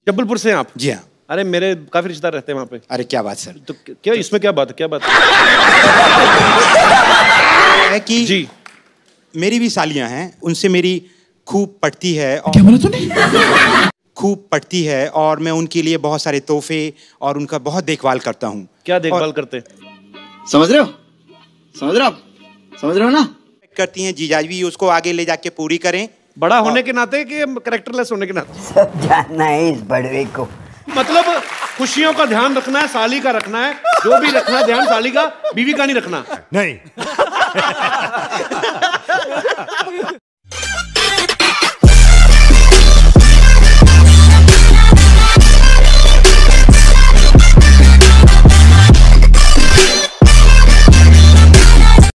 जबलपुर से आप? जी हाँ। अरे मेरे काफी रिश्तेदार रहते हैं वहाँ पे। अरे क्या बात सर। तो क्या इसमें क्या बात है, क्या बात है कि जी मेरी भी सालियां हैं, उनसे मेरी खूब पटती है और क्या बोला तूने? खूब पटती है और मैं उनके लिए बहुत सारे तोहफे और उनका बहुत देखभाल करता हूँ। क्या देखभाल करते हैं? समझ रहे हो? समझ रहे हो आप? समझ रहे हो ना? करती हैं जीजाजी भी उसको आगे ले जाके पूरी करें। बड़ा होने के नाते कि कैरेक्टरलेस होने के नाते? सब जानना है इस बड़वे को। मतलब खुशियों का ध्यान रखना है, साली का रखना है, जो भी रखना है ध्यान साली का, बीवी का नहीं रखना। नहीं